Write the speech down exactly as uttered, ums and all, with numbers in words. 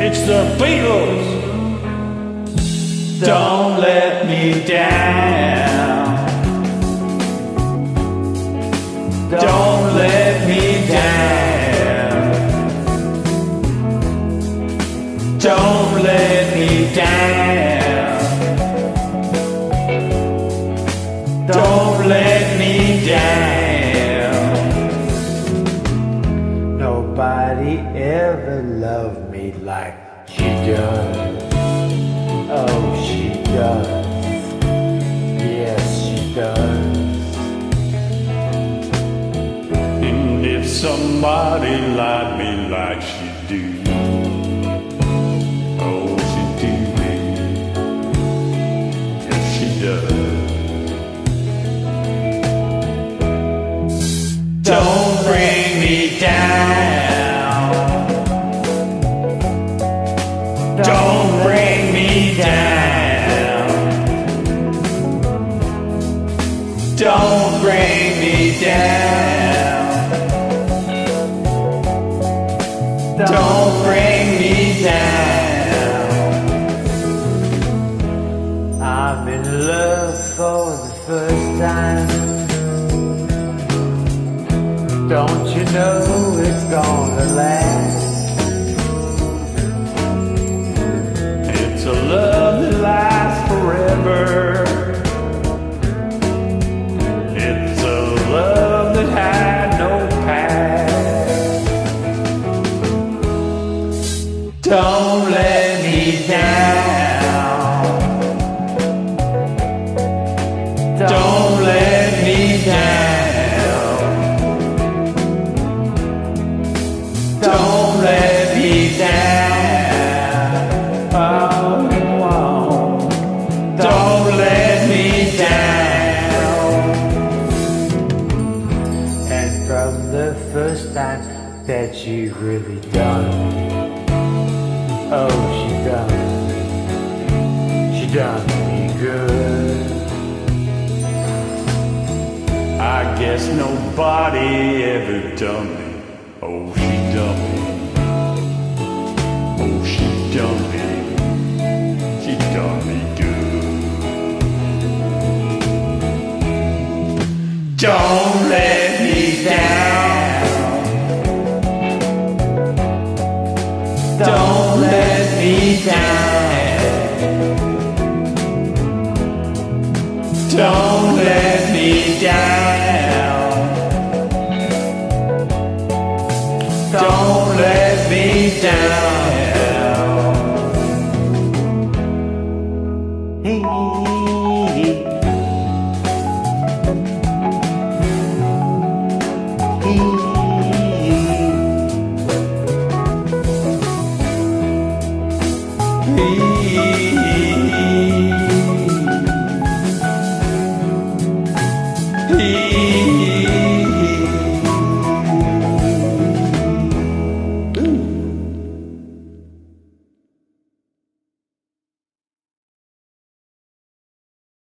It's the Beatles. Don't let me down. Don't let me down. Don't let me down. Don't let me down. Nobody ever loved me like she does. Oh, she does. Yes, she does. And if somebody lied me like she do, oh, she do me. Yes, she does. Don't bring me down. Don't bring me down. Don't bring me down. Don't bring me down. I'm in love for the first time. Don't you know it's gonna last? It's a love that lasts forever. It's a love that had no past. Don't let me down. Don't let me down. Don't let me down. Oh, oh. Don't let me down. And from the first time that you really done, oh, she done, she done me good. I guess nobody ever done me. Oh, she done me. Oh, she done me. She done me good. Don't let me down. Don't let me down. Don't let me down. Don't let me down. Hey. Hey. Hey.